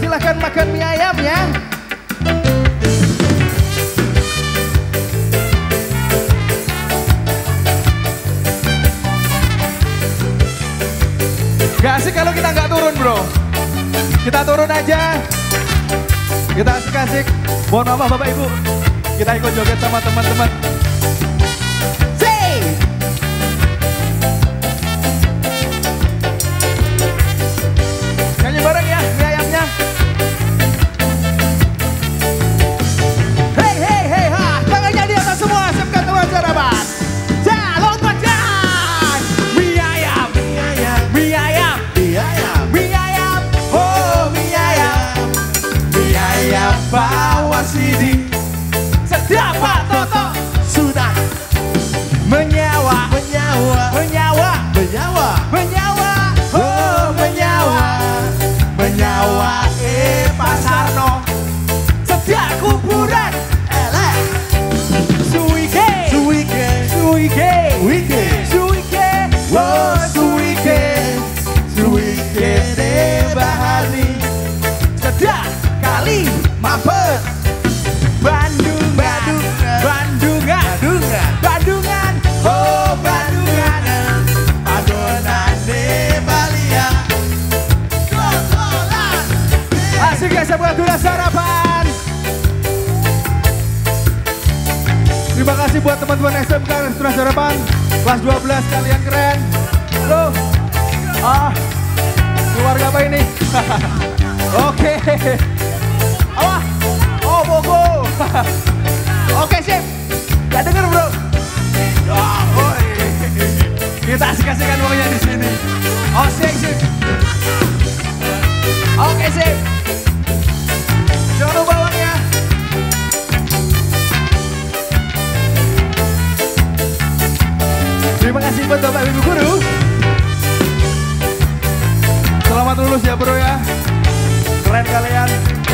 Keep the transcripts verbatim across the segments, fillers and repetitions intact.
silahkan makan mie ayam ya. Gak asik kalau kita nggak turun bro. Kita turun aja. Kita asik-asik. Mohon maaf Bapak Ibu. Kita ikut joget sama teman-teman. Say! Nyanyi bareng ya, mie ayamnya. Hey, hey, hey, ha. Tangannya di atas semua, siapkan teman sarapan. Ja, lompatkan. Mie ayam, mie ayam, mie ayam, mie ayam, mie ayam. Oh, mie ayam, mie ayam bawa sini. Setiap Pak Toto sudah menyawa, menyawa, menyawa, menyawa, menyawa, oh menyawa, menyawa eh Pasarno. Setiap kuburan, eleh, suike, suike, suike, suike, suike, oh suike, suike deh bahari. Setiap kali mampet. Bandung, Bandung, Bandungan, Bandungan, Bandungan, oh Bandungan, adonan di Balia, kotoran. Asik ya sahabat Tuna Sarapan. Terima kasih buat teman-teman S M K Tuna Sarapan kelas dua belas, kalian keren. Loh, ah, keluarga apa ini? Oke, apa? Oh Bogo. Oke sip. Gak denger bro. Oh, kita asik-asikan pokoknya di sini. Oh sip sip. Oke sip. Jangan lupa uangnya. Terima kasih buat Bapak Ibu Guru. Selamat lulus ya bro ya. Keren kalian.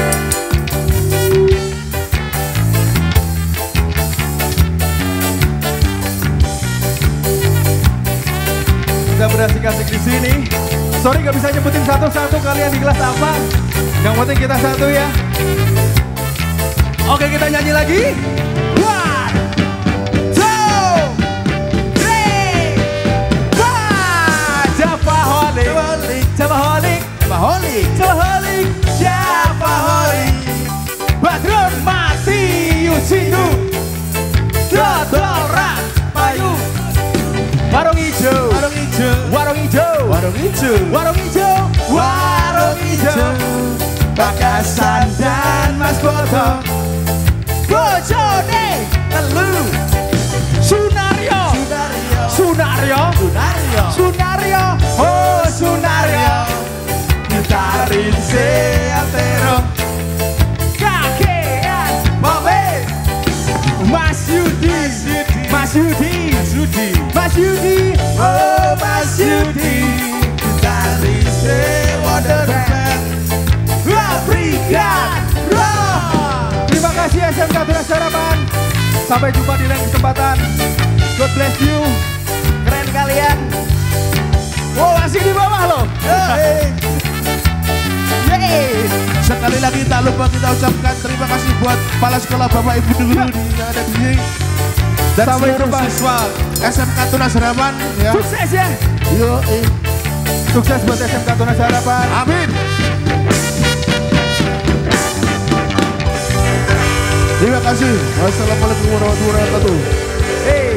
Kita berasik-asik di sini. Sorry gak bisa nyebutin satu-satu kalian di kelas apa. Yang penting kita satu ya. Oke kita nyanyi lagi. One, two, three, four. Japaholic, Japaholic, Japaholic, Japaholic, Japaholic. Badrun mati Yusindu, Dodoran Payu. Warung hijau, warung hijau, warung hijau, warung hijau, warung hijau, warung hijau. Bakasan dan Mas Boto, bojone telu. Sunario, Sunario, Sunario, Sunario, Sunario, oh Sunario. Gitarin Seantero, kakean Bobe, Mas Yudi, Mas Yudi, Mas Yudi, Mas Yudi, oh Mas Yudi. Gitarin Sewonderland, Afrika, terima kasih S M K Tuna Sarapan. Sampai jumpa di lain kesempatan. God bless you. Keren kalian. Wow masih di bawah loh. Yeay. Sekali lagi tak lupa kita ucapkan terima kasih buat kepala sekolah Bapak Ibu Guru yang ada di sini. Dan sampai seluruh jumpa siswa S M K Tuna Sarapan ya. Sukses ya. Yo, eh. Sukses buat S M K Tuna Sarapan. Amin. Terima kasih. Wassalamualaikum warahmatullahi wabarakatuh. Hey.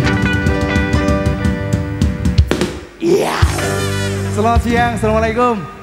Iya. Selamat siang. Assalamualaikum.